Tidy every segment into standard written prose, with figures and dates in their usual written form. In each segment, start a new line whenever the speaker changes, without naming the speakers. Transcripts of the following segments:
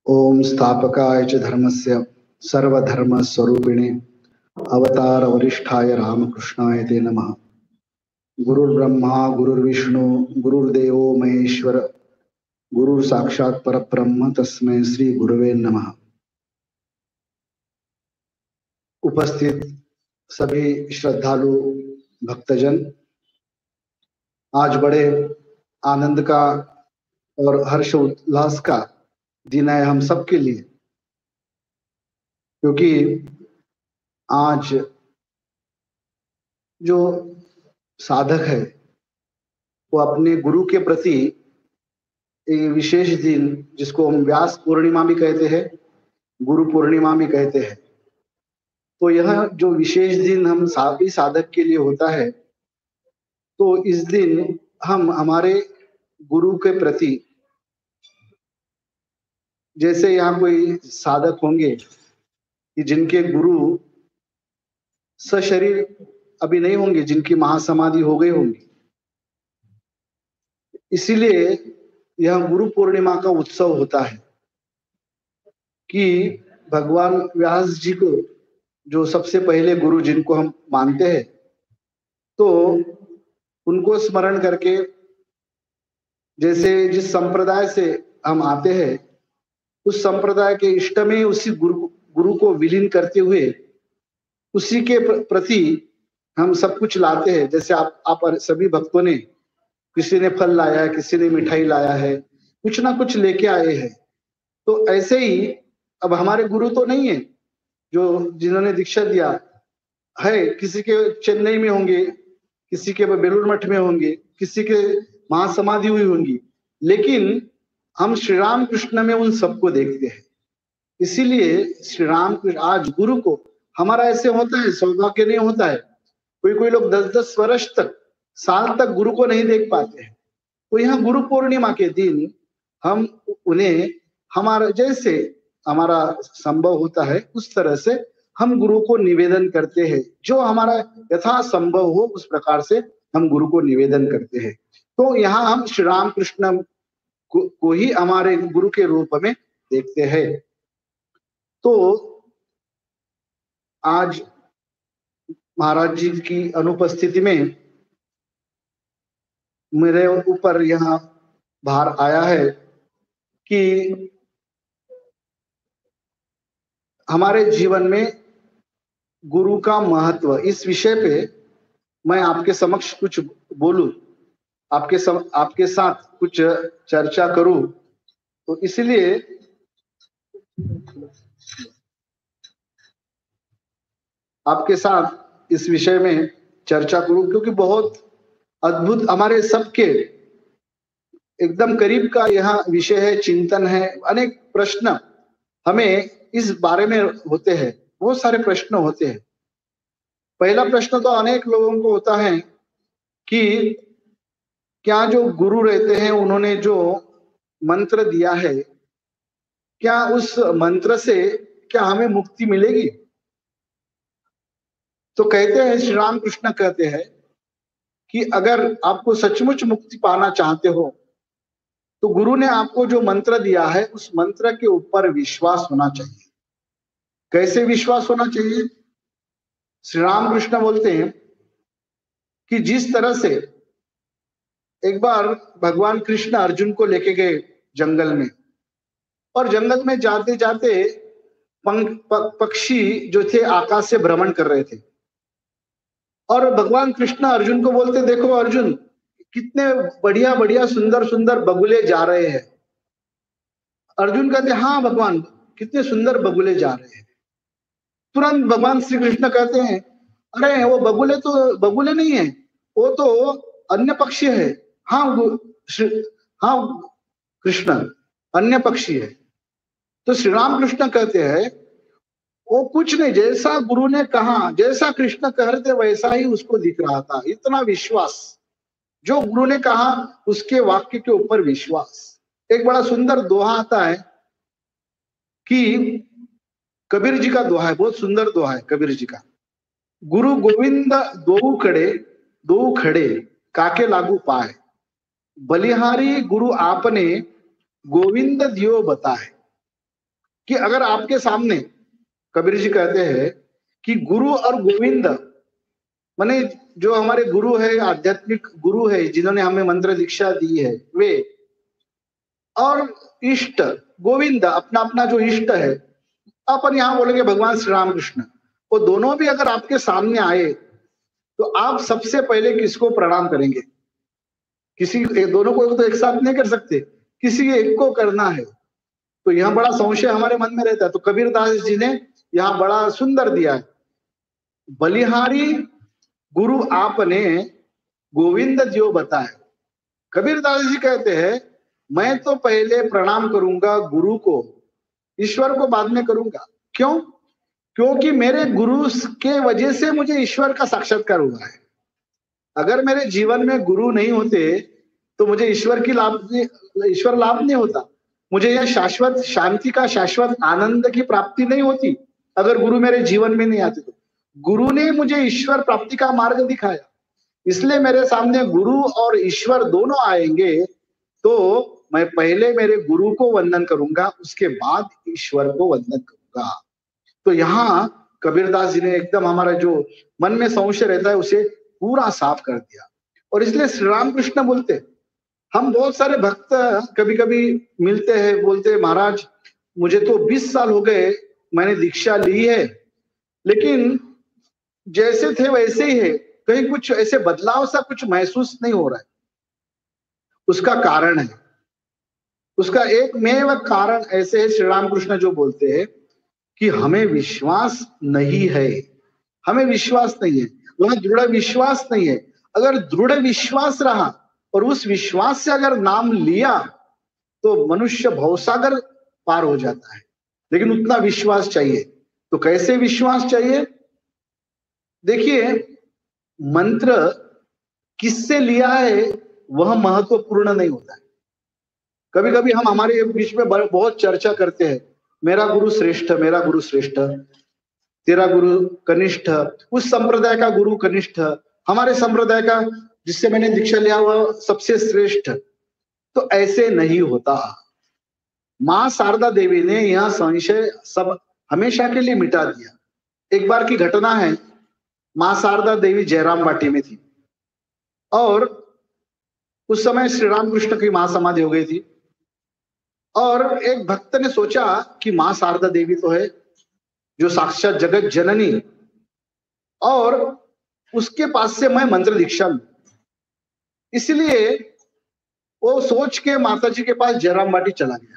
ओम स्थापकाय च धर्मस्य सर्वधर्म स्वरूपिणे अवतार वरिष्ठाय रामकृष्णाय ते नमः। गुरुर्ब्रह्मा गुरुर्विष्णु गुरुर्देवो महेश्वर गुरु साक्षात परब्रह्म तस्मै श्री गुरुवे नमः। उपस्थित सभी श्रद्धालु भक्तजन, आज बड़े आनंद का और हर्ष उल्लास का दिन है हम सबके लिए, क्योंकि आज जो साधक है वो अपने गुरु के प्रति एक विशेष दिन, जिसको हम व्यास पूर्णिमा भी कहते हैं, गुरु पूर्णिमा भी कहते हैं, तो यह जो विशेष दिन हम सभी साधक के लिए होता है, तो इस दिन हम हमारे गुरु के प्रति, जैसे यहाँ कोई साधक होंगे कि जिनके गुरु सशरीर अभी नहीं होंगे, जिनकी महासमाधि हो गई होंगी, इसीलिए यह गुरु पूर्णिमा का उत्सव होता है कि भगवान व्यास जी को, जो सबसे पहले गुरु जिनको हम मानते हैं, तो उनको स्मरण करके, जैसे जिस संप्रदाय से हम आते हैं उस संप्रदाय के इष्ट में उसी गुरु को विलीन करते हुए उसी के प्रति हम सब कुछ लाते हैं। जैसे आप सभी भक्तों ने, किसी ने फल लाया है, किसी ने मिठाई लाया है, कुछ ना कुछ लेके आए हैं। तो ऐसे ही अब हमारे गुरु तो नहीं है जो जिन्होंने दीक्षा दिया है, किसी के चेन्नई में होंगे, किसी के बेलूर मठ में होंगे, किसी के महासमाधि हुई होंगी, लेकिन हम श्री राम कृष्ण में उन सबको देखते हैं। इसीलिए श्री राम कृष्ण आज गुरु को, हमारा ऐसे होता है, सौभाग्य नहीं होता है, कोई लोग 10-10 वर्ष तक, साल तक गुरु को नहीं देख पाते हैं। तो यहाँ गुरु पूर्णिमा के दिन हम उन्हें हमारा जैसे हमारा संभव होता है उस तरह से हम गुरु को निवेदन करते हैं, जो हमारा यथा संभव हो उस प्रकार से हम गुरु को निवेदन करते हैं। तो यहाँ हम श्री राम कृष्ण को ही हमारे गुरु के रूप में देखते हैं। तो आज महाराज जी की अनुपस्थिति में मेरे ऊपर यहाँ भार आया है कि हमारे जीवन में गुरु का महत्व, इस विषय पे मैं आपके समक्ष कुछ बोलूं, आपके साथ कुछ चर्चा करूं। तो इसलिए आपके साथ इस विषय में चर्चा करूं, क्योंकि बहुत अद्भुत, हमारे सबके एकदम करीब का यह विषय है, चिंतन है। अनेक प्रश्न हमें इस बारे में होते हैं, बहुत सारे प्रश्न होते हैं। पहला प्रश्न तो अनेक लोगों को होता है कि क्या जो गुरु रहते हैं, उन्होंने जो मंत्र दिया है, क्या उस मंत्र से क्या हमें मुक्ति मिलेगी? तो कहते हैं, श्री राम कृष्ण कहते हैं कि अगर आपको सचमुच मुक्ति पाना चाहते हो तो गुरु ने आपको जो मंत्र दिया है उस मंत्र के ऊपर विश्वास होना चाहिए। कैसे विश्वास होना चाहिए? श्री राम कृष्ण बोलते हैं कि जिस तरह से एक बार भगवान कृष्ण अर्जुन को लेके गए जंगल में, और जंगल में जाते जाते पक्षी जो थे आकाश से भ्रमण कर रहे थे, और भगवान कृष्ण अर्जुन को बोलते, देखो अर्जुन, कितने बढ़िया बढ़िया सुंदर सुंदर बगुले जा रहे हैं। अर्जुन कहते, हाँ भगवान, कितने सुंदर बगुले जा रहे हैं। तुरंत भगवान श्री कृष्ण कहते हैं, अरे वो बगुले तो बगुले नहीं है, वो तो अन्य पक्षी है। हाँ हाँ कृष्ण, अन्य पक्षी है। तो श्री राम कृष्ण कहते हैं, वो कुछ नहीं, जैसा गुरु ने कहा, जैसा कृष्ण कह रहे थे वैसा ही उसको दिख रहा था। इतना विश्वास, जो गुरु ने कहा उसके वाक्य के ऊपर विश्वास। एक बड़ा सुंदर दोहा आता है कि कबीर जी का दोहा है, बहुत सुंदर दोहा है कबीर जी का। गुरु गोविंद दो खड़े काके लागू पाए, बलिहारी गुरु आपने गोविंद दियो बताए। कि अगर आपके सामने, कबीर जी कहते हैं कि गुरु और गोविंद, माने जो हमारे गुरु है, आध्यात्मिक गुरु है, जिन्होंने हमें मंत्र दीक्षा दी है, वे और इष्ट गोविंद, अपना अपना जो इष्ट है, अपन यहां बोलेंगे भगवान श्री राम कृष्ण, वो दोनों भी अगर आपके सामने आए तो आप सबसे पहले किसको प्रणाम करेंगे? किसी दोनों को तो एक साथ नहीं कर सकते, किसी एक को करना है। तो यहाँ बड़ा संशय हमारे मन में रहता है। तो कबीरदास जी ने यहाँ बड़ा सुंदर दिया है, बलिहारी गुरु आपने गोविंद जो बताए। कबीरदास जी कहते हैं मैं तो पहले प्रणाम करूंगा गुरु को, ईश्वर को बाद में करूंगा। क्यों? क्योंकि मेरे गुरु के वजह से मुझे ईश्वर का साक्षात्कार हुआ है। अगर मेरे जीवन में गुरु नहीं होते तो मुझे ईश्वर लाभ नहीं होता, मुझे यह शाश्वत शांति का, शाश्वत आनंद की प्राप्ति नहीं होती अगर गुरु मेरे जीवन में नहीं आते। तो गुरु ने मुझे ईश्वर प्राप्ति का मार्ग दिखाया, इसलिए मेरे सामने गुरु और ईश्वर दोनों आएंगे तो मैं पहले मेरे गुरु को वंदन करूंगा, उसके बाद ईश्वर को वंदन करूंगा। तो यहाँ कबीरदास जी ने एकदम हमारा जो मन में संशय रहता है उसे पूरा साफ कर दिया। और इसलिए श्री राम कृष्ण बोलते, हम बहुत सारे भक्त कभी कभी मिलते हैं, बोलते हैं महाराज मुझे तो 20 साल हो गए मैंने दीक्षा ली है, लेकिन जैसे थे वैसे ही है, कहीं कुछ ऐसे बदलाव सा कुछ महसूस नहीं हो रहा है। उसका कारण है, उसका एकमेव कारण ऐसे है, श्री राम कृष्ण जो बोलते हैं कि हमें विश्वास नहीं है, हमें विश्वास नहीं है, वहां दृढ़ विश्वास नहीं है। अगर दृढ़ विश्वास रहा और उस विश्वास से अगर नाम लिया तो मनुष्य भवसागर पार हो जाता है, लेकिन उतना विश्वास चाहिए। तो कैसे विश्वास चाहिए? देखिए, मंत्र किससे लिया है वह महत्वपूर्ण नहीं होता है। कभी कभी हम हमारे बीच में बहुत चर्चा करते हैं, मेरा गुरु श्रेष्ठ, मेरा गुरु श्रेष्ठ, तेरा गुरु कनिष्ठ, उस संप्रदाय का गुरु कनिष्ठ, हमारे संप्रदाय का जिससे मैंने दीक्षा लिया हुआ सबसे श्रेष्ठ। तो ऐसे नहीं होता। मां शारदा देवी ने यह संशय सब हमेशा के लिए मिटा दिया। एक बार की घटना है, मां शारदा देवी जयराम बाटी में थी और उस समय श्री रामकृष्ण की महासमाधि हो गई थी। और एक भक्त ने सोचा कि मां शारदा देवी तो है जो साक्षात जगत जननी, और उसके पास से मैं मंत्र दीक्षा लूं। इसलिए वो सोच के माता जी के पास जयराम बाटी चला गया।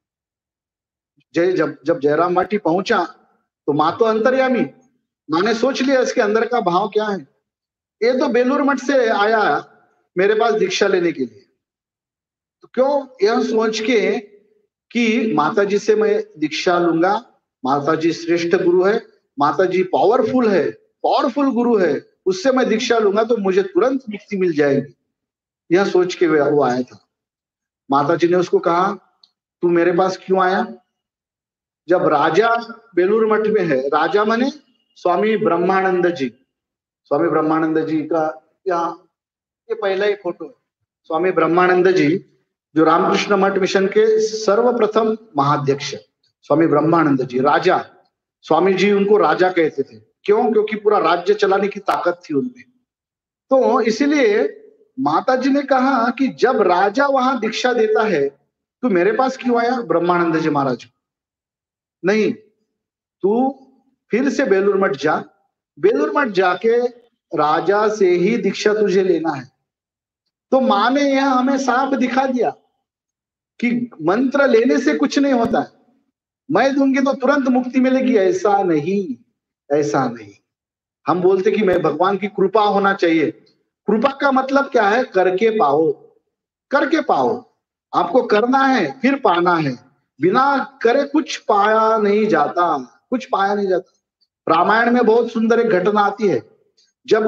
जब जयराम बाटी पहुंचा तो मां तो अंतर्यामी, मां ने सोच लिया इसके अंदर का भाव क्या है। ये तो बेलूर मठ से आया मेरे पास दीक्षा लेने के लिए, तो क्यों यह सोच के कि माता जी से मैं दीक्षा लूंगा, माता जी श्रेष्ठ गुरु है, माता जी पावरफुल है, पावरफुल गुरु है, उससे मैं दीक्षा लूंगा तो मुझे तुरंत मुक्ति मिल जाएगी, यह सोच के वो आया था। माता जी ने उसको कहा तू मेरे पास क्यों आया? जब राजा बेलूर मठ में है, राजा माने स्वामी ब्रह्मानंद जी, स्वामी ब्रह्मानंद जी का यहाँ ये पहला ही फोटो है। स्वामी ब्रह्मानंद जी जो रामकृष्ण मठ मिशन के सर्वप्रथम महाध्यक्ष, स्वामी ब्रह्मानंद जी राजा, स्वामी जी उनको राजा कहते थे। क्यों? क्योंकि पूरा राज्य चलाने की ताकत थी उनमें। तो इसीलिए माता जी ने कहा कि जब राजा वहां दीक्षा देता है तो मेरे पास क्यों आया? ब्रह्मानंद जी महाराज, नहीं, तू फिर से बेलूर मठ जा, बेलूर मठ जाके राजा से ही दीक्षा तुझे लेना है। तो मां ने यह हमें साफ दिखा दिया कि मंत्र लेने से कुछ नहीं होता है, मैं दूंगी तो तुरंत मुक्ति मिलेगी, ऐसा नहीं, ऐसा नहीं। हम बोलते कि मैं भगवान की कृपा होना चाहिए। कृपा का मतलब क्या है? करके पाओ, करके पाओ। आपको करना है फिर पाना है, बिना करे कुछ पाया नहीं जाता, कुछ पाया नहीं जाता। रामायण में बहुत सुंदर एक घटना आती है, जब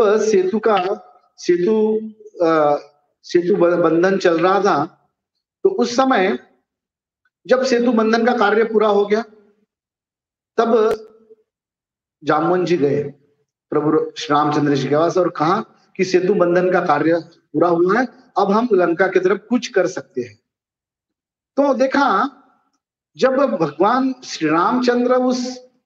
सेतु बंधन चल रहा था, तो उस समय जब सेतु बंधन का कार्य पूरा हो गया तब जामवन जी गए प्रभु श्री रामचंद्र जी के पास और कहा कि सेतु बंधन का कार्य पूरा हुआ है, अब हम लंका की तरफ कुछ कर सकते हैं। तो देखा जब भगवान श्री रामचंद्र उस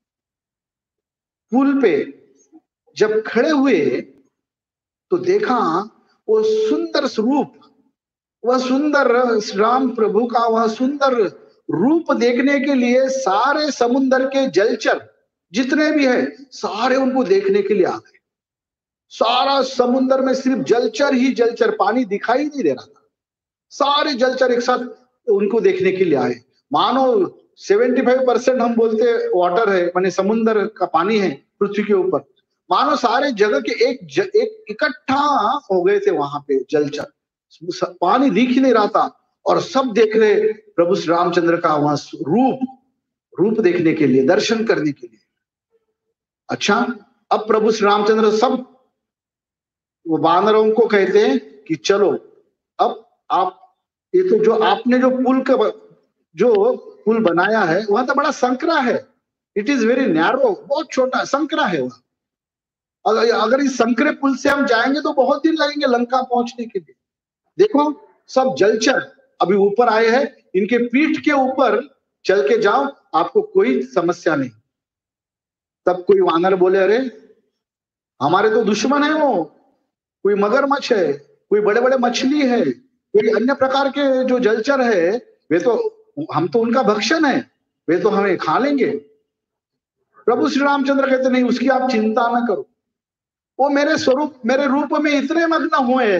पुल पे जब खड़े हुए तो देखा वो सुंदर स्वरूप, वह सुंदर राम प्रभु का वह सुंदर रूप देखने के लिए सारे समुद्र के जलचर जितने भी है सारे उनको देखने के लिए आ गए। सारा समुद्र में सिर्फ जलचर ही जलचर, पानी दिखाई नहीं दे रहा था। सारे जलचर एक साथ उनको देखने के लिए आए। मानो 75% हम बोलते वाटर है, माने समुद्र का पानी है पृथ्वी के ऊपर। मानो सारे जगह के एक इकट्ठा हो गए थे वहां पे जलचर, पानी दिख ही नहीं रहा था और सब देख रहे प्रभु श्री रामचंद्र का वहां रूप देखने के लिए, दर्शन करने के लिए। अच्छा, अब प्रभु श्री रामचंद्र सब वो वानरों को कहते हैं कि चलो अब आप ये तो जो आपने जो पुल बनाया है वहां तो बड़ा संकरा है, इट इज वेरी नैरो, बहुत छोटा संकरा है वहां। अगर इस संकरे पुल से हम जाएंगे तो बहुत दिन लगेंगे लंका पहुंचने के लिए। देखो सब जलचर अभी ऊपर आए हैं, इनके पीठ के ऊपर चल के जाओ, आपको कोई समस्या नहीं। तब कोई वानर बोले अरे हमारे तो दुश्मन है, वो कोई मगरमच्छ है, कोई बड़े बड़े मछली है, कोई अन्य प्रकार के जो जलचर है, वे तो हम तो उनका भक्षण है, वे तो हमें खा लेंगे। प्रभु श्री रामचंद्र कहते नहीं, उसकी आप चिंता ना करो। वो मेरे स्वरूप मेरे रूप में इतने मग्न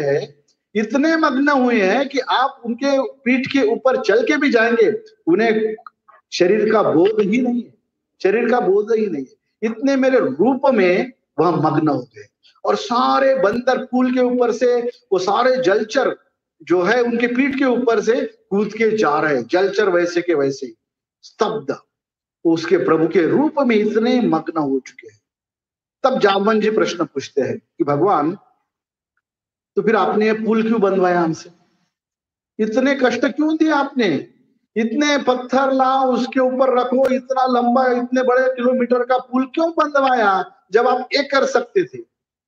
हुए हैं कि आप उनके पीठ के ऊपर चल के भी जाएंगे, उन्हें शरीर का बोध ही नहीं है, इतने मेरे रूप में वह मग्न हो गए। और सारे बंदर पुल के ऊपर से, वो सारे जलचर जो है उनके पीठ के ऊपर से कूद के जा रहे, जलचर वैसे के वैसे स्तब्ध, उसके प्रभु के रूप में इतने मग्न हो चुके हैं। तब जामवन जी प्रश्न पूछते हैं कि भगवान तो फिर आपने ये पुल क्यों बनवाया हमसे, इतने कष्ट क्यों दिए आपने, इतने पत्थर लाओ उसके ऊपर रखो, इतना लंबा इतने बड़े किलोमीटर का पुल क्यों बनवाया जब आप ये कर सकते थे।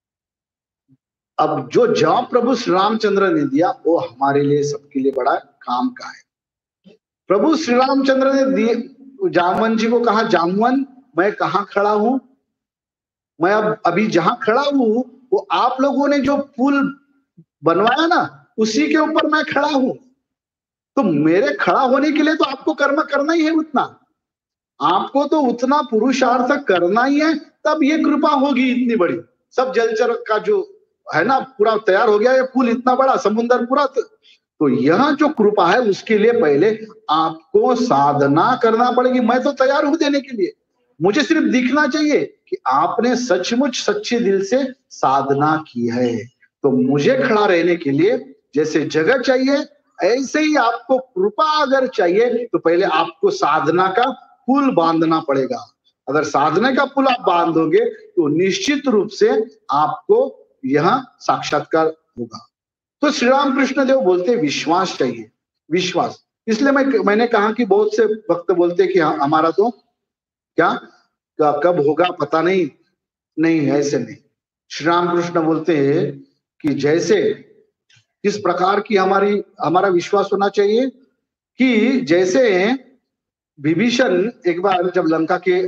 अब जो जवाब प्रभु श्री रामचंद्र ने दिया वो हमारे लिए सबके लिए बड़ा काम का है। प्रभु श्री रामचंद्र ने दिए, जामवन जी को कहा जामवन मैं कहाँ खड़ा हूं, मैं अब अभी जहां खड़ा हूं वो आप लोगों ने जो पुल बनवाया ना उसी के ऊपर मैं खड़ा हूं, तो मेरे खड़ा होने के लिए तो आपको कर्म करना ही है, आपको तो उतना पुरुषार्थ करना ही है, तब ये कृपा होगी इतनी बड़ी। सब जलचर का जो है ना पूरा तैयार हो गया, ये पुल इतना बड़ा, समुद्र पूरा, तो यह जो कृपा है उसके लिए पहले आपको साधना करना पड़ेगी। मैं तो तैयार हूं देने के लिए, मुझे सिर्फ दिखना चाहिए कि आपने सचमुच सच्चे दिल से साधना की है। तो मुझे खड़ा रहने के लिए जैसे जगह चाहिए ऐसे ही आपको कृपा अगर चाहिए तो पहले आपको साधना का पुल बांधना पड़ेगा। अगर साधना का पुल आप बांधोगे तो निश्चित रूप से आपको यह साक्षात्कार होगा। तो श्री राम कृष्ण देव बोलते विश्वास चाहिए, विश्वास। इसलिए मैंने कहा कि बहुत से भक्त बोलते कि हमारा तो क्या कब होगा पता नहीं, ऐसे नहीं। श्री राम कृष्ण बोलते हैं कि जैसे किस प्रकार की हमारा विश्वास होना चाहिए कि जैसे विभीषण एक बार जब लंका के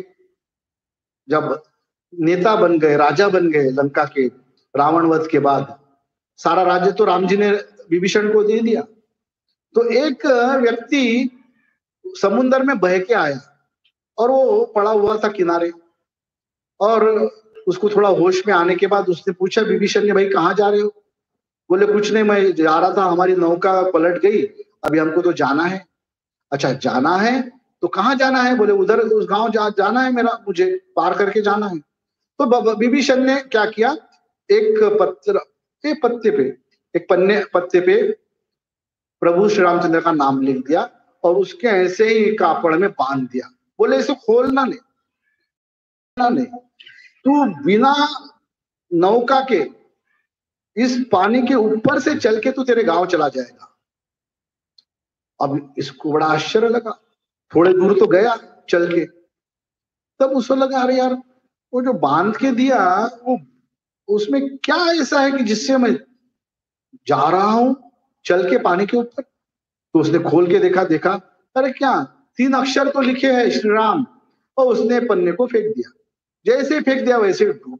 जब नेता बन गए, राजा बन गए लंका के रावण वध के बाद, सारा राज्य तो राम जी ने विभीषण को दे दिया। तो एक व्यक्ति समुद्र में बह के आया और वो पड़ा हुआ था किनारे, और उसको थोड़ा होश में आने के बाद उसने पूछा विभीषण ने, भाई कहाँ जा रहे हो? बोले कुछ नहीं, मैं जा रहा था, हमारी नौका पलट गई, अभी हमको तो जाना है। अच्छा जाना है तो कहाँ जाना है? बोले उधर उस गांव जाना है मेरा, मुझे पार करके जाना है। तो विभीषण ने क्या किया, एक पत्ते पे प्रभु श्री रामचंद्र का नाम लिख दिया और उसके ऐसे ही कापड़ में बांध दिया। बोले इसे खोलना नहीं, तू बिना नौका के इस पानी के ऊपर से चल के तू तेरे गांव चला जाएगा। अब इसको बड़ा आश्चर्य लगा, थोड़े दूर तो गया चल के, तब उसको लगा अरे यार वो जो बांध के दिया वो उसमें क्या ऐसा है कि जिससे मैं जा रहा हूं चल के पानी के ऊपर। तो उसने खोल के देखा, अरे क्या 3 अक्षर तो लिखे हैं श्री राम, और उसने पन्ने को फेंक दिया। जैसे ही फेंक दिया वैसे डूब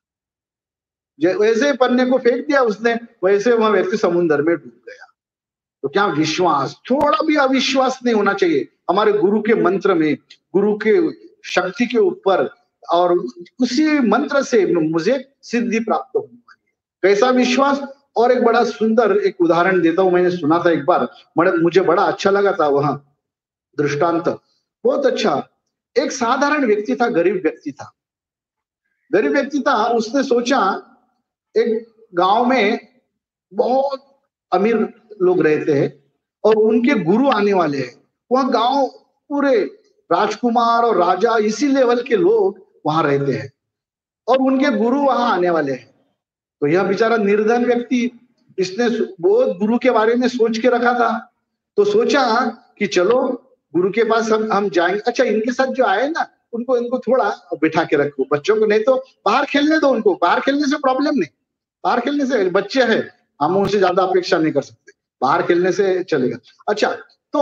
गया, वैसे पन्ने को फेंक दिया उसने, वैसे वह व्यक्ति समुद्र में डूब गया। तो क्या विश्वास, थोड़ा भी अविश्वास नहीं होना चाहिए हमारे गुरु के मंत्र में, गुरु के शक्ति के ऊपर, और उसी मंत्र से मुझे सिद्धि प्राप्त होने वाली है। कैसा विश्वास। और एक बड़ा सुंदर एक उदाहरण देता हूं, मैंने सुना था एक बार, मुझे बड़ा अच्छा लगा था वहां दृष्टांत, बहुत अच्छा। एक साधारण व्यक्ति था, गरीब व्यक्ति था, गरीब व्यक्ति था। उसने सोचा एक गांव में बहुत अमीर लोग रहते हैं और उनके गुरु आने वाले हैं। वह गांव पूरे राजकुमार और राजा इसी लेवल के लोग वहां रहते हैं और उनके गुरु वहां आने वाले हैं। तो यह बेचारा निर्धन व्यक्ति, इसने बहुत गुरु के बारे में सोच के रखा था। तो सोचा कि चलो गुरु के पास हम जाएंगे। अच्छा, इनके साथ जो आए ना, इनको थोड़ा बिठा के रखो, बच्चों को नहीं तो बाहर खेलने दो, उनको बाहर खेलने से प्रॉब्लम नहीं, बाहर खेलने से, बच्चे हैं, हम उनसे ज्यादा अपेक्षा नहीं कर सकते, बाहर खेलने से चलेगा। अच्छा, तो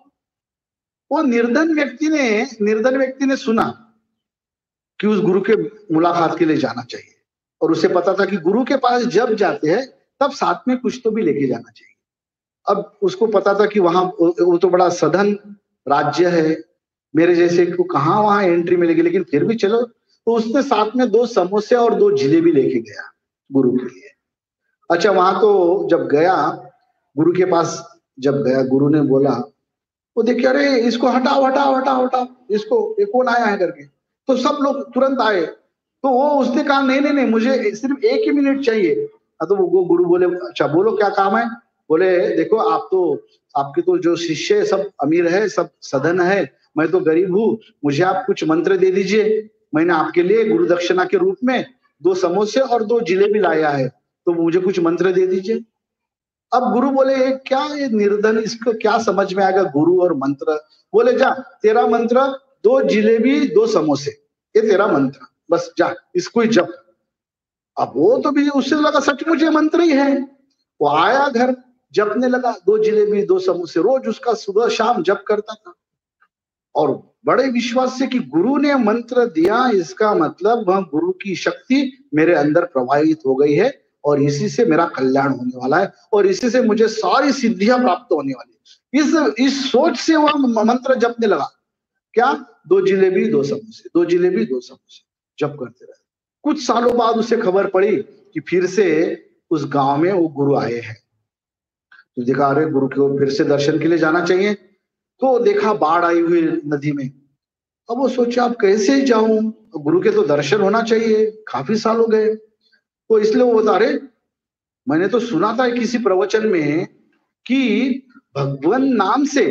वो निर्धन व्यक्ति ने सुना कि उस गुरु के मुलाकात के लिए जाना चाहिए, और उसे पता था कि गुरु के पास जब जाते हैं तब साथ में कुछ तो भी लेके जाना चाहिए। अब उसको पता था कि वहां वो तो बड़ा सधन राज्य है, मेरे जैसे को कहाँ वहां एंट्री मिलेगी, लेकिन फिर भी चलो। तो उसने साथ में 2 समोसे और 2 जिलेबी लेके गया गुरु के लिए। अच्छा, वहां तो जब गया, गुरु के पास जब गया, गुरु ने बोला, वो देखिए, अरे इसको हटाओ हटाओ हटाओ हटाओ, इसको, ये कौन आया है करके। तो सब लोग तुरंत आए। तो वो उसने कहा नहीं नहीं नहीं, मुझे सिर्फ 1 ही मिनट चाहिए। तो वो गुरु बोले, अच्छा बोलो क्या काम है। बोले देखो, आपके तो जो शिष्य है सब अमीर है, सब सधन है, मैं तो गरीब हूँ, मुझे आप कुछ मंत्र दे दीजिए। मैंने आपके लिए गुरु दक्षिणा के रूप में 2 समोसे और 2 जिलेबी लाया है, तो मुझे कुछ मंत्र दे दीजिए। अब गुरु बोले, क्या ये निर्धन, इसको क्या समझ में आएगा गुरु और मंत्र। बोले जा, तेरा मंत्र 2 जिलेबी 2 समोसे, ये तेरा मंत्र, बस जा इसको ही जप। अब वो तो भी उससे लगा सचमुच ये मंत्र ही है। वो आया घर, जपने लगा, 2 जिलेबी 2 समोसे, रोज उसका सुबह शाम जप करता था। और बड़े विश्वास से कि गुरु ने मंत्र दिया, इसका मतलब वह गुरु की शक्ति मेरे अंदर प्रवाहित हो गई है और इसी से मेरा कल्याण होने वाला है और इसी से मुझे सारी सिद्धियां प्राप्त होने वाली है। इस सोच से वह मंत्र जपने लगा। क्या, 2 जिलेबी 2 समोसे, 2 जिलेबी 2 समोसे जप करते रहे। कुछ सालों बाद उसे खबर पड़ी कि फिर से उस गांव में वो गुरु आए हैं। तो देखा, अरे गुरु को फिर से दर्शन के लिए जाना चाहिए। तो देखा बाढ़ आई हुई नदी में। अब वो सोचा अब कैसे जाऊं, गुरु के तो दर्शन होना चाहिए, काफी साल हो गए। तो इसलिए वो बता रहे, मैंने तो सुना था किसी प्रवचन में कि भगवान नाम से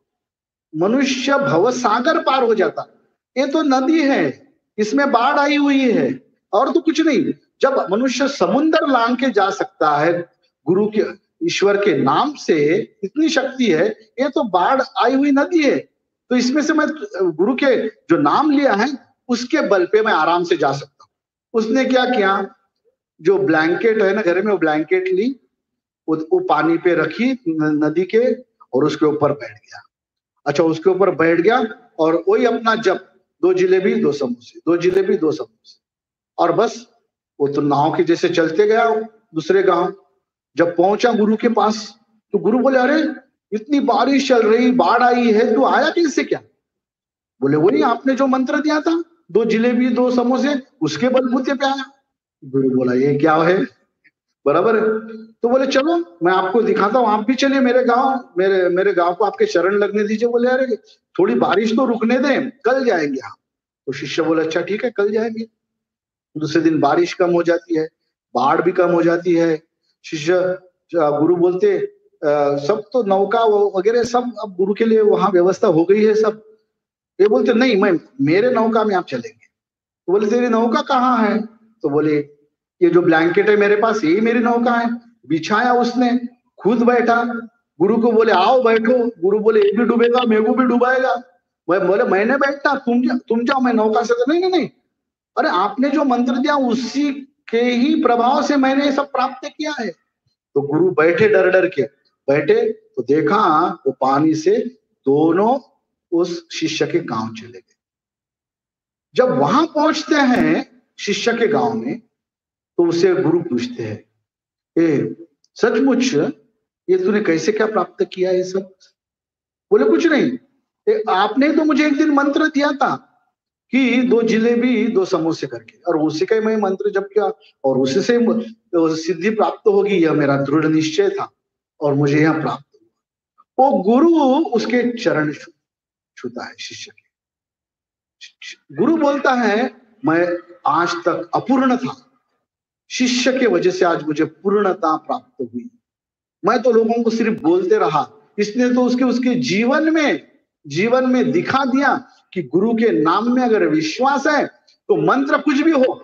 मनुष्य भव सागर पार हो जाता। ये तो नदी है, इसमें बाढ़ आई हुई है और तो कुछ नहीं। जब मनुष्य समुद्र लांग के जा सकता है गुरु के, ईश्वर के नाम से इतनी शक्ति है, ये तो बाढ़ आई हुई नदी है। तो इसमें से मैं गुरु के जो नाम लिया है उसके बल पे मैं आराम से जा सकता हूँ। उसने क्या किया, जो ब्लैंकेट है ना घर में, वो ब्लैंकेट ली, वो पानी पे रखी नदी के, और उसके ऊपर बैठ गया। अच्छा, उसके ऊपर बैठ गया और वही अपना जप, 2 जिलेबी 2 समोसे, 2 जिलेबी 2 समोसे, और बस वो तो नाव के जैसे चलते गया दूसरे गांव। जब पहुंचा गुरु के पास, तो गुरु बोले, अरे इतनी बारिश चल रही, बाढ़ आई है, तू आया कैसे क्या। बोले वही आपने जो मंत्र दिया था, 2 जिलेबी 2 समोसे, उसके बलबूते पे आया। गुरु बोला, ये क्या है, बराबर है। तो बोले चलो मैं आपको दिखाता हूँ, आप भी चलिए मेरे गांव, मेरे गांव को आपके चरण लगने दीजिए। बोले अरे थोड़ी बारिश तो रुकने दें, कल जाएंगे हम। तो शिष्य बोले अच्छा ठीक है, कल जाएंगे। दूसरे दिन बारिश कम हो जाती है, बाढ़ भी कम हो जाती है। शिष्य, गुरु बोलते, सब तो नौका वगैरह सब अब गुरु के लिए वहां व्यवस्था हो गई है सब। ये बोलते नहीं, मैं मेरे नौका में आप चलेंगे। तो बोले तेरी नौका कहाँ है। तो बोले ये जो ब्लैंकेट है मेरे पास, यही मेरी नौका है। बिछाया उसने, खुद बैठा। गुरु को बोले आओ बैठो। गुरु बोले ये भी डूबेगा, मेरे को भी डुबाएगा। वह बोले मैंने बैठना, तुम जाओ, मैं नौका से। तो नहीं नहीं नहीं, अरे आपने जो मंत्र दिया उसी के ही प्रभाव से मैंने ये सब प्राप्त किया है। तो गुरु बैठे, डर डर के बैठे, तो देखा वो पानी से दोनों उस शिष्य के गांव चले गए। जब वहां पहुंचते हैं शिष्य के गांव में, तो उसे गुरु पूछते हैं, ए सचमुच ये तूने कैसे क्या प्राप्त किया ये सब? बोले कुछ नहीं, आपने तो मुझे एक दिन मंत्र दिया था कि 2 जिलेबी 2 समोसे करके, और उसी का मैं मंत्र जप किया और उसी से सिद्धि प्राप्त होगी, यह मेरा दृढ़ निश्चय था और मुझे यह प्राप्त हुआ। वो गुरु उसके चरण छूता है शिष्य के। गुरु बोलता है मैं आज तक अपूर्ण था, शिष्य के वजह से आज मुझे पूर्णता प्राप्त हुई। मैं तो लोगों को सिर्फ बोलते रहा, इसने तो उसके जीवन में दिखा दिया कि गुरु के नाम में अगर विश्वास है तो मंत्र कुछ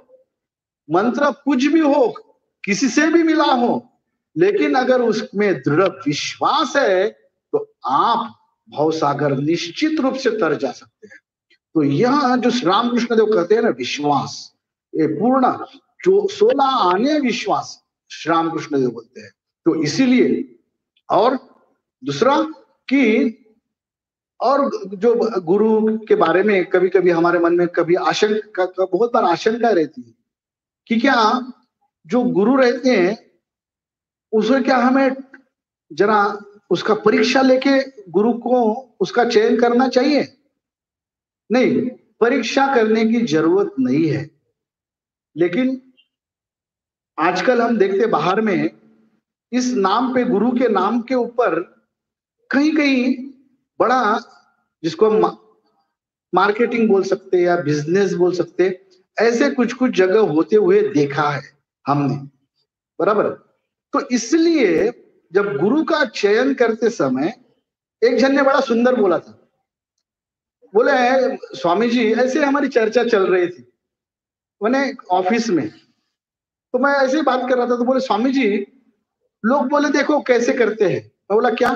भी हो, किसी से भी मिला हो, लेकिन अगर उसमें दृढ़ विश्वास है तो आप भवसागर निश्चित रूप से तर जा सकते हैं। तो यह जो श्री रामकृष्ण देव कहते हैं ना, विश्वास, ये पूर्ण जो 16 आने विश्वास श्री रामकृष्ण देव बोलते हैं। तो इसीलिए, और दूसरा कि, और जो गुरु के बारे में कभी कभी हमारे मन में कभी आशंका, बहुत बार आशंका रहती है कि क्या जो गुरु रहते हैं उसे क्या हमें जरा उसका परीक्षा लेके गुरु को उसका चयन करना चाहिए? नहीं, परीक्षा करने की जरूरत नहीं है। लेकिन आजकल हम देखते बाहर में इस नाम पे, गुरु के नाम के ऊपर कहीं कहीं बड़ा, जिसको हम मार्केटिंग बोल सकते हैं या बिजनेस बोल सकते हैं, ऐसे कुछ कुछ जगह होते हुए देखा है हमने, बराबर। तो इसलिए जब गुरु का चयन करते समय एक जन ने बड़ा सुंदर बोला था, बोले स्वामी जी ऐसे हमारी चर्चा चल रही थी मैंने ऑफिस में, तो मैं ऐसे ही बात कर रहा था, तो बोले स्वामी जी लोग बोले देखो कैसे करते हैं। मैं बोला क्या?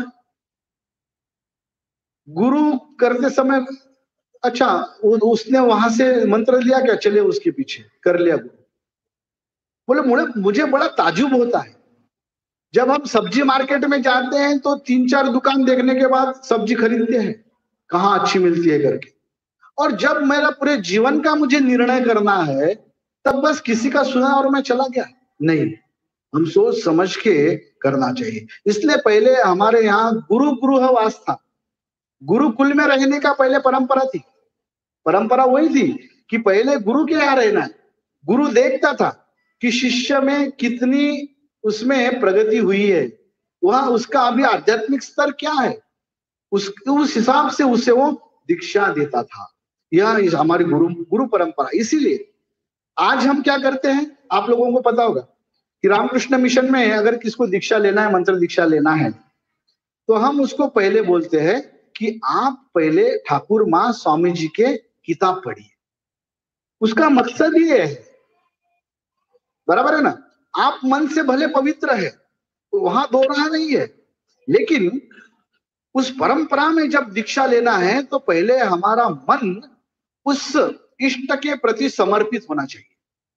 गुरु करते समय, अच्छा उसने वहां से मंत्र लिया क्या, चले उसके पीछे कर लिया गुरु। बोले मुझे बड़ा ताजुब होता है, जब हम सब्जी मार्केट में जाते हैं तो 3-4 दुकान देखने के बाद सब्जी खरीदते हैं कहाँ अच्छी मिलती है करके, और जब मेरा पूरे जीवन का मुझे निर्णय करना है तब बस किसी का सुना और मैं चला गया। नहीं, हम सोच समझ के करना चाहिए। इसलिए पहले हमारे यहाँ गुरु गृहवास था, गुरुकुल में रहने का पहले परंपरा वही थी कि पहले गुरु के यहाँ रहना है। गुरु देखता था कि शिष्य में कितनी उसमें प्रगति हुई है, वह उसका अभी आध्यात्मिक स्तर क्या है, उस हिसाब से उसे वो दीक्षा देता था। यह हमारी गुरु परंपरा। इसीलिए आज हम क्या करते हैं, आप लोगों को पता होगा कि रामकृष्ण मिशन में अगर किसको दीक्षा लेना है, मंत्र दीक्षा लेना है, तो हम उसको पहले बोलते हैं कि आप पहले ठाकुर मां स्वामी जी के किताब पढ़िए। उसका मकसद ये है, बराबर है ना, आप मन से भले पवित्र है, तो वहां दो राह नहीं है, लेकिन उस परंपरा में जब दीक्षा लेना है तो पहले हमारा मन उस इष्ट के प्रति समर्पित होना चाहिए।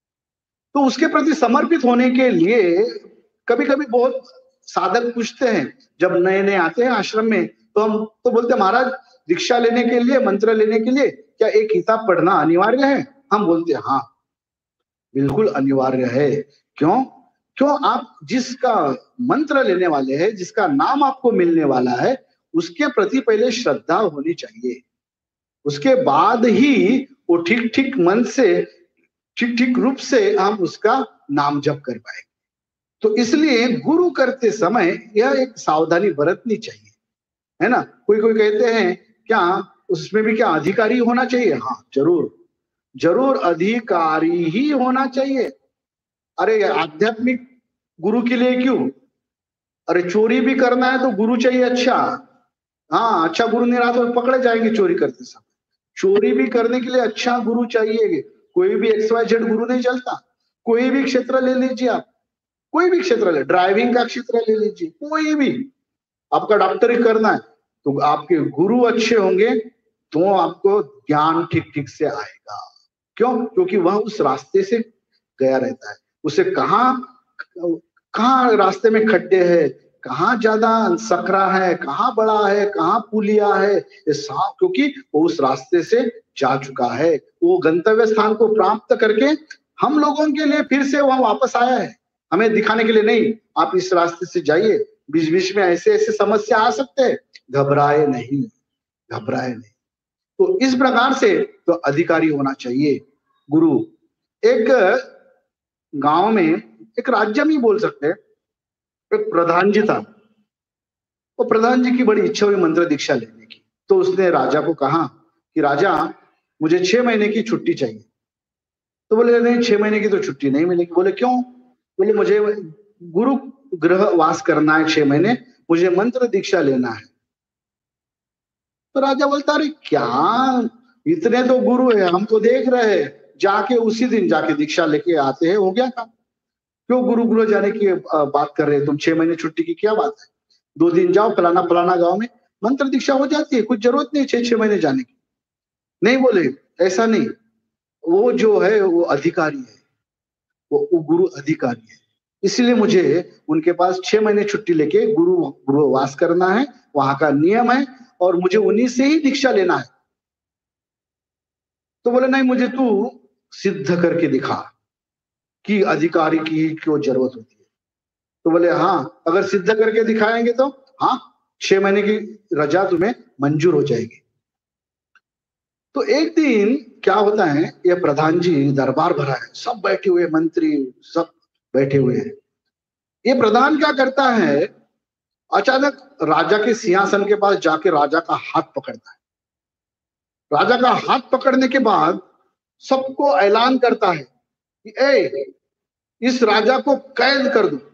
तो उसके प्रति समर्पित होने के लिए कभी कभी बहुत साधक पूछते हैं, जब नए नए आते हैं आश्रम में, तो हम तो बोलते हैं महाराज दीक्षा लेने के लिए, मंत्र लेने के लिए क्या एक किताब पढ़ना अनिवार्य है? हम बोलते हैं हाँ बिल्कुल अनिवार्य है। क्यों? आप जिसका मंत्र लेने वाले हैं, जिसका नाम आपको मिलने वाला है, उसके प्रति पहले श्रद्धा होनी चाहिए, उसके बाद ही वो ठीक ठीक मन से, ठीक ठीक रूप से हम उसका नाम जप कर पाएंगे। तो इसलिए गुरु करते समय यह एक सावधानी बरतनी चाहिए, है ना। कोई कहते हैं क्या उसमें भी क्या अधिकारी होना चाहिए? हाँ जरूर अधिकारी ही होना चाहिए। अरे आध्यात्मिक गुरु के लिए क्यों, अरे चोरी भी करना है तो गुरु चाहिए अच्छा। हाँ, अच्छा गुरु नहीं रहा तो पकड़े जाएंगे चोरी करते समय। चोरी भी करने के लिए अच्छा गुरु चाहिए। कोई भी XYZ गुरु नहीं चलता। कोई भी क्षेत्र ले लीजिए आप, कोई भी क्षेत्र ले, ड्राइविंग का क्षेत्र ले लीजिए, कोई भी, आपका डॉक्टरी करना है तो आपके गुरु अच्छे होंगे तो आपको ज्ञान ठीक ठीक से आएगा। क्यों? क्योंकि वह उस रास्ते से गया रहता है, उसे कहाँ रास्ते में खड्डे है, कहाँ ज्यादा सकरा है, कहाँ बड़ा है, कहाँ पुलिया है, ये सब क्योंकि वो उस रास्ते से जा चुका है। वो गंतव्य स्थान को प्राप्त करके हम लोगों के लिए फिर से वहां वापस आया है, हमें दिखाने के लिए नहीं, आप इस रास्ते से जाइए, बीच बीच में ऐसे ऐसे समस्या आ सकते हैं, घबराए नहीं, घबराए नहीं। तो इस प्रकार से तो अधिकारी होना चाहिए गुरु। एक गांव में, एक राज्य में ही बोल सकते हैं, एक प्रधान जी था। वो प्रधान जी की बड़ी इच्छा हुई मंत्र दीक्षा लेने की, तो उसने राजा को कहा कि राजा मुझे 6 महीने की छुट्टी चाहिए। तो बोले नहीं 6 महीने की तो छुट्टी नहीं मिलेगी। बोले क्यों? बोले मुझे गुरु गृह वास करना है 6 महीने, मुझे मंत्र दीक्षा लेना है। तो राजा बोलता अरे क्या, इतने तो गुरु है, हम तो देख रहे हैं, जाके उसी दिन जाके दीक्षा लेके आते हैं, हो गया काम। क्यों गुरु गृह जाने की बात कर रहे हैं तुम? 6 महीने छुट्टी की क्या बात है? 2 दिन जाओ फलाना फलाना गांव में, मंत्र दीक्षा हो जाती है, कुछ जरूरत नहीं 6 महीने जाने की। नहीं बोले ऐसा नहीं, वो जो है वो अधिकारी है, वो गुरु अधिकारी है, इसलिए मुझे उनके पास 6 महीने छुट्टी लेके गुरु गृहवास करना है, वहां का नियम है, और मुझे उन्हीं से ही दीक्षा लेना है। तो बोले नहीं, मुझे तू सिद्ध करके दिखा कि अधिकारी की क्यों जरूरत होती है। तो बोले हाँ, अगर सिद्ध करके दिखाएंगे तो हाँ, 6 महीने की रजा तुम्हें मंजूर हो जाएगी। तो एक दिन क्या होता है, ये प्रधान जी दरबार भरा है, सब बैठे हुए, मंत्री सब बैठे हुए हैं। ये प्रधान क्या करता है, अचानक राजा के सिंहासन के पास जाके राजा का हाथ पकड़ता है। राजा का हाथ पकड़ने के बाद सबको ऐलान करता है कि ए, इस राजा को कैद कर दो।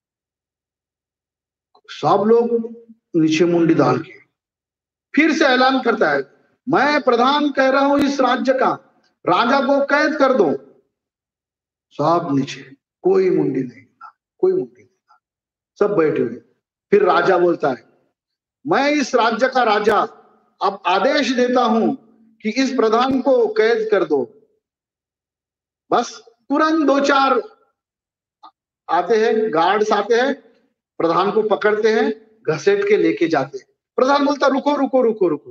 सब लोग नीचे मुंडी डाल के फिर से ऐलान करता है, मैं प्रधान कह रहा हूं इस राज्य का, राजा को कैद कर दो। सब नीचे, कोई मुंडी नहीं था, कोई मुंडी नहीं था, सब बैठे हुए। फिर राजा बोलता है, मैं इस राज्य का राजा अब आदेश देता हूं कि इस प्रधान को कैद कर दो। बस तुरंत 2-4 आते हैं, गार्ड्स आते हैं, प्रधान को पकड़ते हैं, घसीट के लेके जाते हैं। प्रधान बोलता रुको रुको रुको रुको,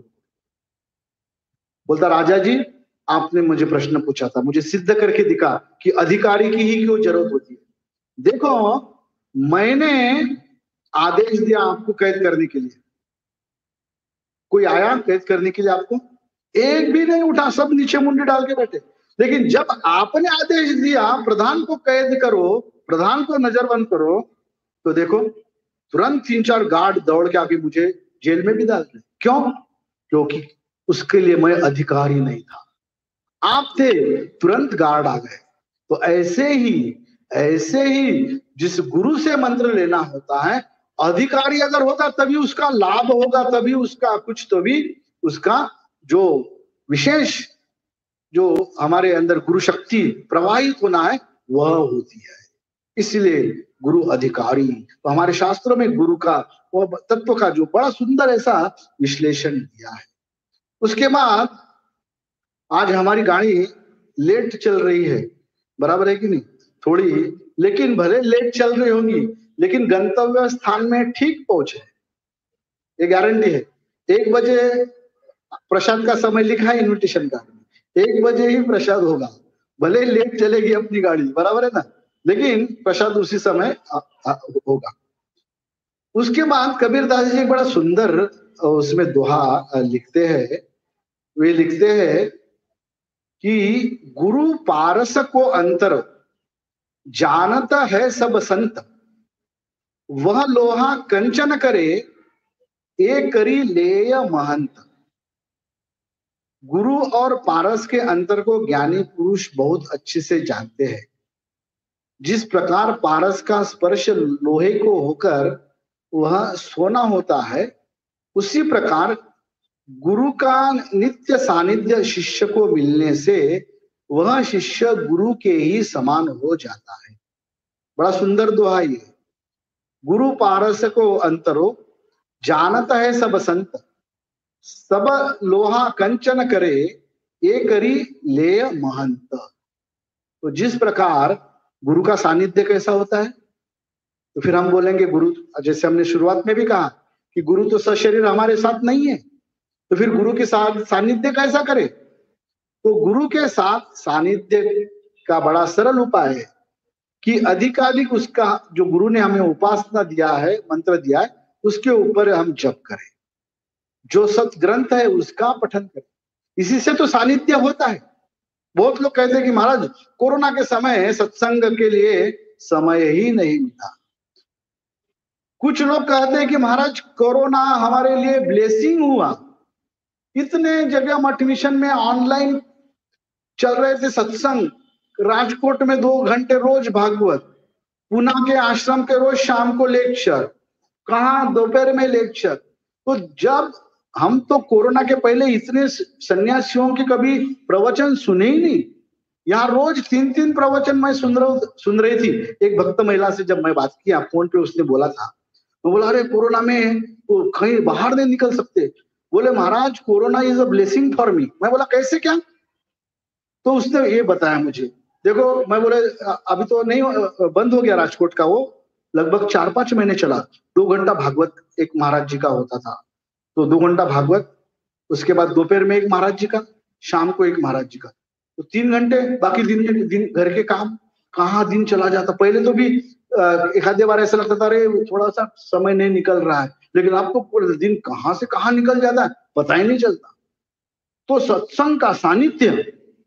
बोलता राजा जी आपने मुझे प्रश्न पूछा था, मुझे सिद्ध करके दिखा कि अधिकारी की ही क्यों जरूरत होती है। देखो मैंने आदेश दिया आपको कैद करने के लिए, कोई आया कैद करने के लिए आपको? एक भी नहीं उठा, सब नीचे मुंडी डाल के बैठे। लेकिन जब आपने आदेश दिया प्रधान को कैद करो, प्रधान को नजरबंद करो, तो देखो तुरंत 3-4 गार्ड दौड़ के आके मुझे जेल में भी डाल दिए। क्यों? क्योंकि उसके लिए मैं अधिकारी नहीं था, आप थे, तुरंत गार्ड आ गए। तो ऐसे ही जिस गुरु से मंत्र लेना होता है, अधिकारी अगर होगा तभी उसका लाभ होगा, तभी उसका कुछ, तभी उसका जो विशेष जो हमारे अंदर गुरु शक्ति प्रवाहित होना है वह होती है। इसलिए गुरु अधिकारी, तो हमारे शास्त्रों में गुरु का वह तत्व का जो बड़ा सुंदर ऐसा विश्लेषण दिया है। उसके बाद आज हमारी गाड़ी लेट चल रही है, बराबर है कि नहीं? थोड़ी, लेकिन भले लेट चल रही होंगी लेकिन गंतव्य स्थान में ठीक पहुंचे, ये गारंटी है। 1 बजे प्रसाद का समय लिखा है इन्विटेशन कार्ड में, 1 बजे ही प्रसाद होगा, भले लेट चलेगी अपनी गाड़ी, बराबर है ना, लेकिन प्रसाद उसी समय होगा। उसके बाद कबीरदास जी एक बड़ा सुंदर उसमें दोहा लिखते हैं, वे लिखते हैं कि गुरु पारस को अंतर जानता है सब संत, वह लोहा कंचन करे ए करी लेय महंत। गुरु और पारस के अंतर को ज्ञानी पुरुष बहुत अच्छे से जानते हैं। जिस प्रकार पारस का स्पर्श लोहे को होकर वह सोना होता है, उसी प्रकार गुरु का नित्य सानिध्य शिष्य को मिलने से वह शिष्य गुरु के ही समान हो जाता है। बड़ा सुंदर दोहा ये, गुरु पारस को अंतरो जानता है सब संत, सब लोहा कंचन करे ये करी ले महंत। तो जिस प्रकार गुरु का सानिध्य कैसा होता है, तो फिर हम बोलेंगे गुरु, जैसे हमने शुरुआत में भी कहा कि गुरु तो सशरीर हमारे साथ नहीं है, तो फिर गुरु के साथ सानिध्य कैसा करे? तो गुरु के साथ सानिध्य का बड़ा सरल उपाय है कि अधिकाधिक उसका जो गुरु ने हमें उपासना दिया है, मंत्र दिया है, उसके ऊपर हम जप करें, जो सत ग्रंथ है उसका पठन करें। इसी से तो सानिध्य होता है। बहुत लोग कहते हैं कि महाराज कोरोना के समय सत्संग के लिए समय ही नहीं मिला। कुछ लोग कहते हैं कि महाराज कोरोना हमारे लिए ब्लेसिंग हुआ। इतने जगह मठ मिशन में ऑनलाइन चल रहे थे सत्संग, राजकोट में 2 घंटे रोज भागवत, पुणे के आश्रम के रोज शाम को लेक्चर, कहाँ दोपहर में लेक्चर। तो जब हम तो कोरोना के पहले इतने सन्यासियों की कभी प्रवचन सुने ही नहीं। यहाँ रोज 3-3 प्रवचन मैं सुन रही थी। एक भक्त महिला से जब मैं बात किया फोन पे, उसने बोला था, तो बोला अरे कोरोना में तो कहीं बाहर नहीं निकल सकते। बोले महाराज corona is a blessing for me. मैं बोला कैसे क्या? तो उसने ये बताया मुझे। देखो मैं बोले अभी तो नहीं, बंद हो गया राजकोट का, वो लगभग 4-5 महीने चला। 2 घंटा भागवत एक महाराज जी का होता था, तो 2 घंटा भागवत, उसके बाद दोपहर में एक महाराज जी का, शाम को एक महाराज जी का, तो 3 घंटे। बाकी दिन घर के काम, कहाँ दिन चला जाता। पहले तो भी एक आधे बार ऐसा लगता था अरे थोड़ा सा समय नहीं निकल रहा है, लेकिन आपको दिन कहाँ से कहाँ निकल जाता है पता ही नहीं चलता। तो सत्संग का सानिध्य,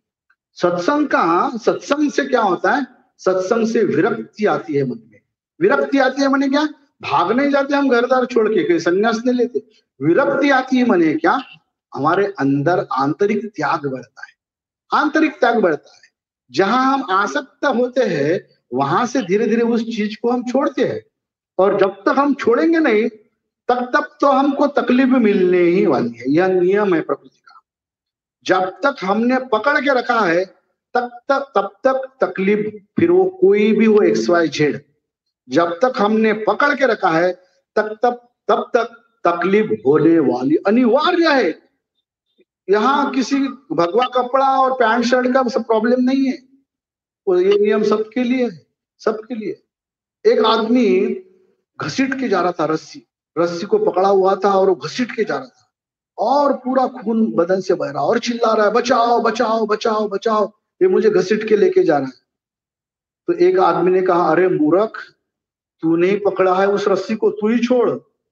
सत्संग से क्या होता है? सत्संग से विरक्ति आती है मन में। विरक्ति आती है माने क्या? भाग नहीं जाते हम घर द्वार छोड़ के, कहीं संन्यास नहीं लेते। विरक्ति आती है माने क्या? हमारे अंदर आंतरिक त्याग बढ़ता है। आंतरिक त्याग बढ़ता है। जहां हम आसक्त होते हैं वहां से धीरे धीरे उस चीज को हम छोड़ते हैं, और जब तक हम छोड़ेंगे नहीं तब तो हमको तकलीफ मिलने ही वाली है। यह नियम है प्रकृति का। जब तक हमने पकड़ के रखा है तब तक तकलीफ, फिर वो कोई भी हो XYZ, जब तक हमने पकड़ के रखा है तब तक तकलीफ होने वाली अनिवार्य है। यहाँ किसी भगवा कपड़ा और पैंट शर्ट का सब प्रॉब्लम नहीं है, और ये नियम सबके लिए है, सबके लिए। एक आदमी घसीट के जा रहा था, रस्सी को पकड़ा हुआ था और वो घसीट के जा रहा था, और पूरा खून बदन से बह रहा, और चिल्ला रहा है बचाओ बचाओ बचाओ बचाओ, ये मुझे घसीट के लेके जा रहा है। तो एक आदमी ने कहा अरे मूर्ख, तू नहीं पकड़ा है उस रस्सी को, तू ही छोड़,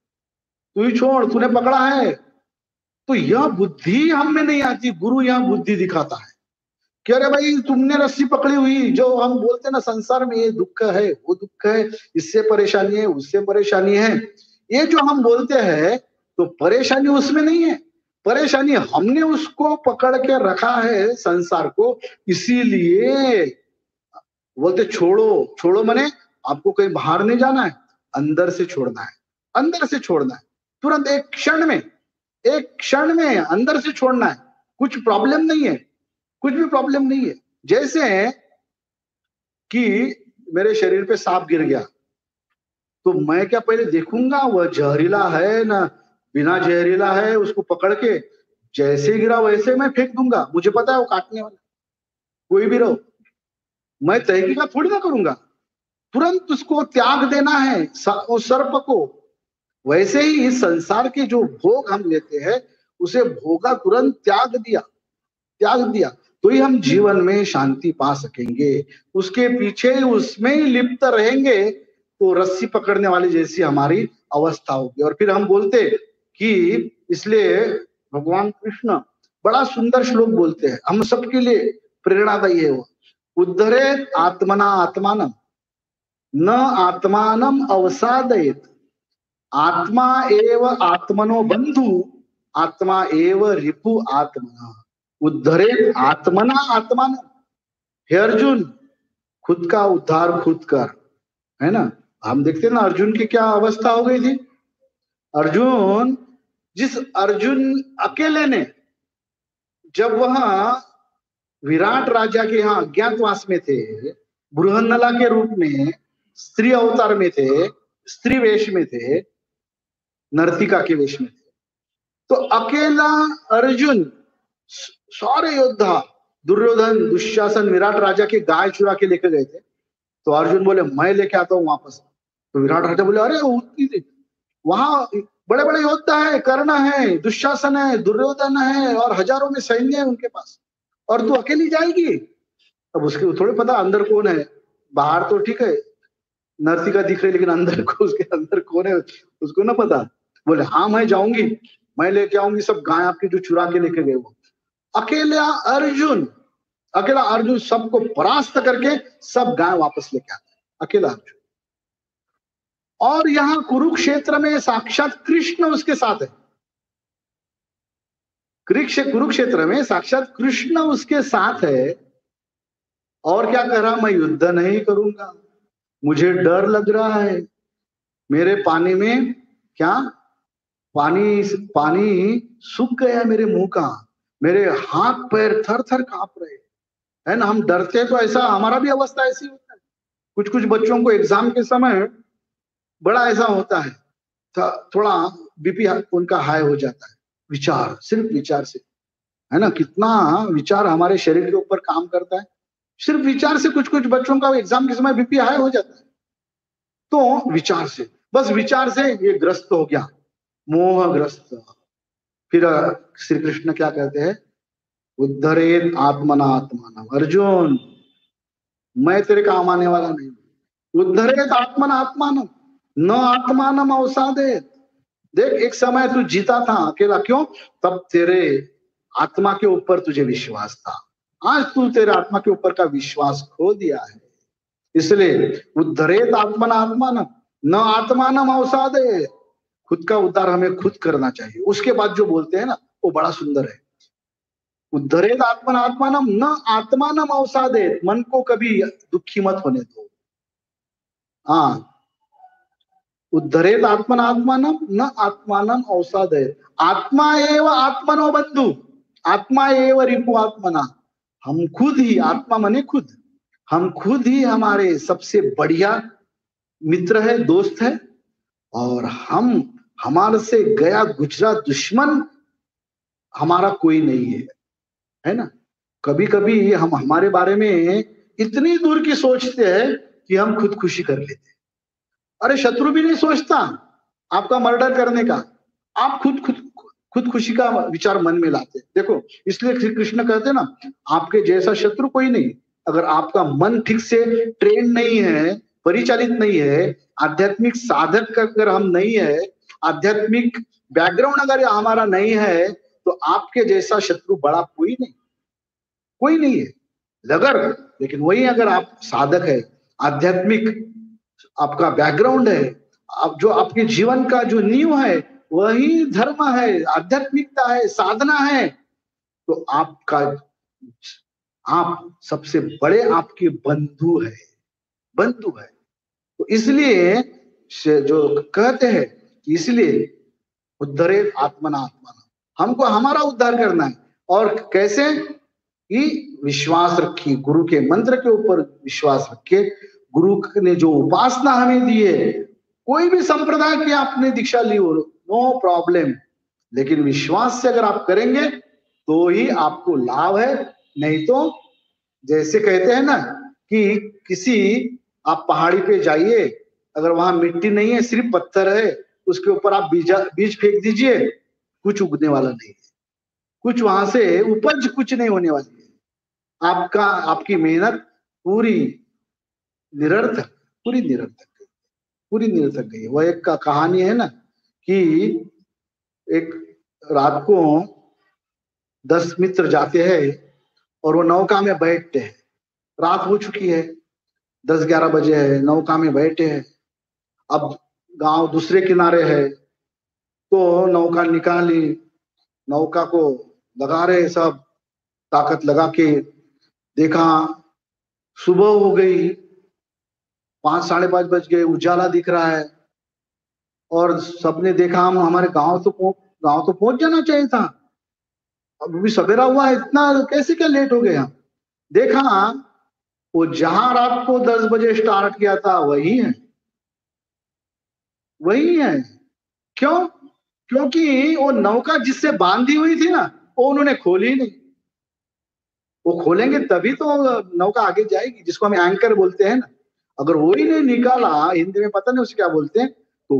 तूने पकड़ा है। तो यह बुद्धि हम में नहीं आती। गुरु यहाँ बुद्धि दिखाता है कि अरे भाई तुमने रस्सी पकड़ी हुई, जो हम बोलते ना संसार में ये दुख है वो दुख है, इससे परेशानी है उससे परेशानी है, ये जो हम बोलते हैं, तो परेशानी उसमें नहीं है। परेशानी हमने उसको पकड़ के रखा है संसार को, इसीलिए बोलते छोड़ो माने आपको कहीं बाहर नहीं जाना है, अंदर से छोड़ना है, अंदर से छोड़ना है। तुरंत एक क्षण में अंदर से छोड़ना है। कुछ प्रॉब्लम नहीं है, कुछ भी प्रॉब्लम नहीं है। जैसे कि मेरे शरीर पे सांप गिर गया, तो मैं क्या पहले देखूंगा वह जहरीला है ना बिना जहरीला है, उसको पकड़ के जैसे गिरा वैसे मैं फेंक दूंगा, मुझे पता है वो काटने वाला, कोई भी रहो। मैं तहकीकात थोड़ी ना करूंगा, तुरंत उसको त्याग देना है उस सर्प को। वैसे ही इस संसार के जो भोग हम लेते हैं उसे भोगा तुरंत त्याग दिया तो ही हम जीवन में शांति पा सकेंगे। उसके पीछे उसमें ही लिप्त रहेंगे तो रस्सी पकड़ने वाली जैसी हमारी अवस्था होगी। और फिर हम बोलते कि इसलिए भगवान कृष्ण बड़ा सुंदर श्लोक बोलते हैं, हम सबके लिए प्रेरणादायी है वो, उद्धरेत आत्मना आत्मानम न आत्मानम अवसादयेत, आत्मा एव आत्मनो बंधु आत्मा एव रिपु आत्मना, उद्धरेत आत्मना आत्मान। हे अर्जुन, खुद का उद्धार खुद कर, है ना। हम देखते ना अर्जुन की क्या अवस्था हो गई थी। अर्जुन अकेले ने, जब वह विराट राजा के यहाँ अज्ञातवास में थे, बृहन्नला के रूप में स्त्री अवतार में थे, स्त्री वेश में थे, नर्तिका के वेश में थे, तो अकेला अर्जुन, सारे योद्धा दुर्योधन दुशासन विराट राजा के गाय चुरा के लेके गए थे, तो अर्जुन बोले मैं लेके आता हूं वापस। तो विराट राजा बोले, अरे वहां बड़े बड़े योद्धा है, कर्ण है, दुशासन है, दुर्योधन है, और हजारों में सैन्य है उनके पास, और तू अकेली जाएगी? अब उसके थोड़े पता अंदर कौन है। बाहर तो ठीक है नरसिका दिख रही, लेकिन अंदर को, उसके अंदर कौन है उसको ना पता। बोले हाँ मैं जाऊंगी, मैं लेके आऊंगी सब गाय आपकी जो चुरा के लेके गए वो। अकेला अर्जुन सबको परास्त करके सब गाय वापस लेके आता है, अकेला अर्जुन। और यहाँ कुरुक्षेत्र में साक्षात कृष्ण उसके साथ है। कुरुक्षेत्र में साक्षात कृष्ण उसके साथ है। और क्या कह रहा, मैं युद्ध नहीं करूंगा, मुझे डर लग रहा है, मेरे पानी में क्या पानी पानी सूख गया मेरे मुंह का, मेरे हाथ पैर थर थर कांप रहे है ना। हम डरते तो ऐसा, हमारा भी अवस्था ऐसी होता है। कुछ कुछ बच्चों को एग्जाम के समय बड़ा ऐसा होता है, थोड़ा बीपी उनका हाई हो जाता है, विचार, सिर्फ विचार से, है ना। कितना विचार हमारे शरीर के ऊपर काम करता है, सिर्फ विचार से कुछ कुछ बच्चों का एग्जाम के समय बीपी हाई हो जाता है। तो विचार से, बस विचार से ये ग्रस्त हो गया, मोहग्रस्त। फिर श्री कृष्ण क्या कहते हैं, उद्धरेत आत्मनात्मानम, अर्जुन मैं तेरे काम आने वाला नहीं। उद्धरेत आत्मनात्मानम न आत्मानम अवसादेत। देख एक समय तू जीता था अकेला, क्यों? तब तेरे आत्मा के ऊपर तुझे विश्वास था, आज तू तेरे आत्मा के ऊपर का विश्वास खो दिया है। इसलिए उद्धरेत आत्मनात्मानम न आत्मानम अवसादेत, खुद का उद्धार हमें खुद करना चाहिए। उसके बाद जो बोलते हैं ना वो बड़ा सुंदर है, उद्धरेत आत्मनात्मानम न आत्मानम अवसादेत, मन को कभी दुखी मत होने दो। हाँ, उद्धरेत आत्मनात्मानम न आत्मानम अवसादेत, आत्मा एव आत्मनो बंधु, आत्मा एव रिपु आत्मना। हम खुद ही, आत्मा मने खुद, हम खुद ही हमारे सबसे बढ़िया मित्र है, दोस्त है। और हम, हमारे से गया गुजरा दुश्मन हमारा कोई नहीं है ना। कभी कभी हम हमारे बारे में इतनी दूर की सोचते हैं कि हम खुद खुशी कर लेते हैं। अरे शत्रु भी नहीं सोचता आपका मर्डर करने का, आप खुद खुशी का विचार मन में लाते। देखो इसलिए श्री कृष्ण कहते हैं ना, आपके जैसा शत्रु कोई नहीं। अगर आपका मन ठीक से ट्रेन नहीं है, परिचालित नहीं है, आध्यात्मिक साधक अगर हम नहीं है, आध्यात्मिक बैकग्राउंड अगर हमारा नहीं है, तो आपके जैसा शत्रु बड़ा कोई नहीं, कोई नहीं है। लेकिन वही अगर आप साधक है, आध्यात्मिक आपका बैकग्राउंड है, आप जो आपके जीवन का जो नींव है वही धर्म है, आध्यात्मिकता है, साधना है, तो आपका, आप सबसे बड़े आपके बंधु है, बंधु है। तो इसलिए जो कहते हैं, इसलिए उद्धरेत आत्मनात्मना, हमको हमारा उद्धार करना है। और कैसे? कि विश्वास रखिए, गुरु के मंत्र के ऊपर विश्वास रखिए। गुरु ने जो उपासना हमें दी है, कोई भी संप्रदाय की आपने दीक्षा ली हो, नो प्रॉब्लम, लेकिन विश्वास से अगर आप करेंगे तो ही आपको लाभ है। नहीं तो जैसे कहते हैं ना कि किसी, आप पहाड़ी पे जाइए, अगर वहां मिट्टी नहीं है, सिर्फ पत्थर है, उसके ऊपर आप बीज फेंक दीजिए, कुछ उगने वाला नहीं है, कुछ वहां से उपज कुछ नहीं होने वाली है। आपकी मेहनत पूरी निरर्थक, पूरी निरर्थक गई। वह एक का कहानी है ना कि एक रात को 10 मित्र जाते हैं और वो नौका में बैठते हैं। रात हो चुकी है, 10-11 बजे है, नौका में बैठे हैं। अब गांव दूसरे किनारे है, तो नौका निकाली, नौका को लगा रहे सब, ताकत लगा के देखा, सुबह हो गई, 5-5:30 बज गए, उजाला दिख रहा है। और सबने देखा, हम हमारे गांव तो पहुंच जाना चाहिए था, अब भी सवेरा हुआ है, इतना कैसे क्या लेट हो गया। देखा वो जहां रात को 10 बजे स्टार्ट किया था वही है, वही है। क्यों? क्योंकि वो नौका जिससे बांधी हुई थी ना, वो उन्होंने खोली नहीं। वो खोलेंगे तभी तो नौका आगे जाएगी, जिसको हम एंकर बोलते हैं ना। अगर वो ही नहीं निकाला, हिंदी में पता नहीं उसे क्या बोलते हैं, तो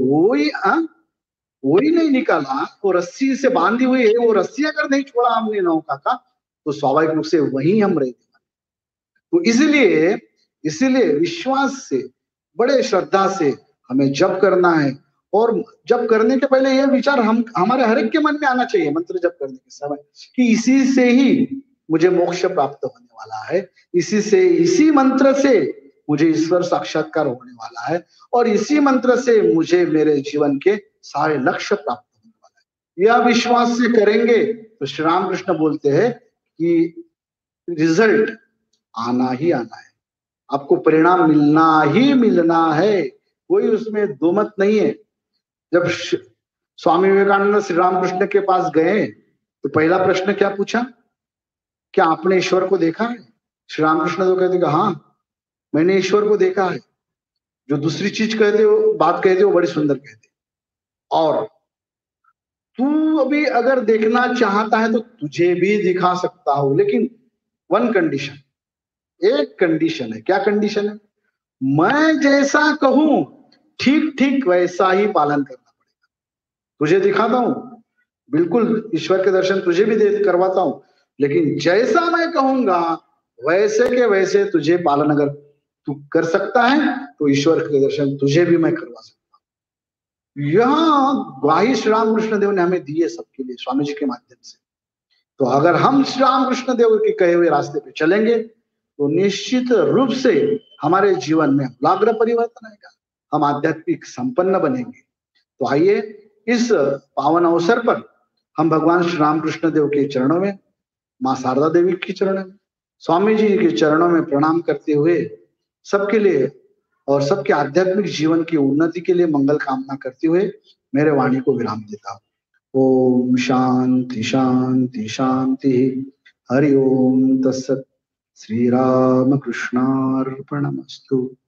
वो ही नहीं निकाला, वो रस्सी से बांधी हुई है, वो रस्सी अगर नहीं छोड़ा हमने नौका का, तो स्वाभाविक रूप से वहीं हम रहते। तो इसीलिए विश्वास से, बड़े श्रद्धा से हमें जप करना है। और जप करने के पहले यह विचार हमारे हर एक के मन में आना चाहिए, मंत्र जप करने के समय, कि इसी से ही मुझे मोक्ष प्राप्त होने वाला है, इसी मंत्र से मुझे ईश्वर साक्षात्कार होने वाला है, और इसी मंत्र से मुझे मेरे जीवन के सारे लक्ष्य प्राप्त होने वाला है। यह विश्वास से करेंगे तो श्री रामकृष्ण बोलते हैं कि रिजल्ट आना ही आना है, आपको परिणाम मिलना ही मिलना है, कोई उसमें दो मत नहीं है। जब स्वामी विवेकानंद श्री रामकृष्ण के पास गए तो पहला प्रश्न क्या पूछा, क्या आपने ईश्वर को देखा है? श्री रामकृष्ण तो कहते हाँ, मैंने ईश्वर को देखा है। जो दूसरी चीज कहते हो, बात कहते हो, बड़ी सुंदर कहते, और तू अभी अगर देखना चाहता है तो तुझे भी दिखा सकता हूं, लेकिन वन कंडीशन, एक कंडीशन है। क्या कंडीशन है? मैं जैसा कहूं ठीक ठीक वैसा ही पालन करना पड़ेगा। तुझे दिखाता हूं, बिल्कुल ईश्वर के दर्शन तुझे भी करवाता हूं, लेकिन जैसा मैं कहूंगा वैसे के वैसे तुझे पालन अगर तू कर सकता है तो ईश्वर के दर्शन तुझे भी मैं करवा सकता हूं। यह ग्वाही श्री रामकृष्ण देव ने हमें दी है सबके लिए, स्वामी जी के माध्यम से। तो अगर हम श्री रामकृष्ण देव के कहे हुए रास्ते पे चलेंगे तो निश्चित रूप से हमारे जीवन में अमूलाग्र परिवर्तन आएगा, हम आध्यात्मिक संपन्न बनेंगे। तो आइए इस पावन अवसर पर हम भगवान श्री रामकृष्ण देव के चरणों में, माँ शारदा देवी के चरणों में, स्वामी जी के चरणों में प्रणाम करते हुए सबके लिए और सबके आध्यात्मिक जीवन की उन्नति के लिए मंगल कामना करते हुए मेरे वाणी को विराम देता हूँ। ओम शांति शांति शांति। हरि ओम तत्सत। श्री राम कृष्णार्पणमस्तु।